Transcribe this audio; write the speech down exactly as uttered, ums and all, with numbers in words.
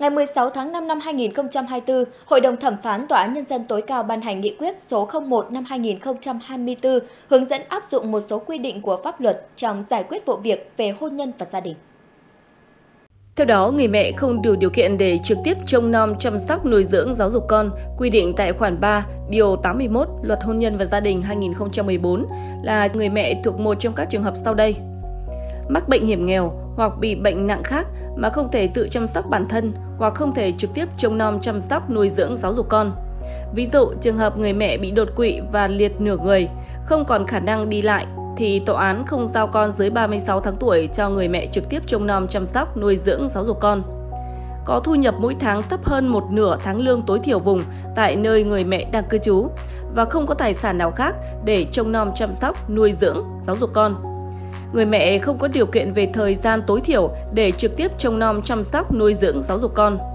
ngày mười sáu tháng năm năm hai nghìn không trăm hai mươi tư, Hội đồng thẩm phán Tòa án Nhân dân tối cao ban hành nghị quyết số không một năm hai nghìn không trăm hai mươi tư hướng dẫn áp dụng một số quy định của pháp luật trong giải quyết vụ việc về hôn nhân và gia đình. Theo đó, người mẹ không đủ điều kiện để trực tiếp trông nom, chăm sóc, nuôi dưỡng, giáo dục con, quy định tại khoản ba, điều tám mươi mốt Luật Hôn nhân và Gia đình hai nghìn không trăm mười bốn là người mẹ thuộc một trong các trường hợp sau đây: mắc bệnh hiểm nghèo hoặc bị bệnh nặng khác mà không thể tự chăm sóc bản thân hoặc không thể trực tiếp trông nom, chăm sóc, nuôi dưỡng, giáo dục con. Ví dụ, trường hợp người mẹ bị đột quỵ và liệt nửa người, không còn khả năng đi lại, thì tòa án không giao con dưới ba mươi sáu tháng tuổi cho người mẹ trực tiếp trông nom, chăm sóc, nuôi dưỡng, giáo dục con. Có thu nhập mỗi tháng thấp hơn một nửa tháng lương tối thiểu vùng tại nơi người mẹ đang cư trú và không có tài sản nào khác để trông nom, chăm sóc, nuôi dưỡng, giáo dục con. Người mẹ không có điều kiện về thời gian tối thiểu để trực tiếp trông nom, chăm sóc, nuôi dưỡng, giáo dục con.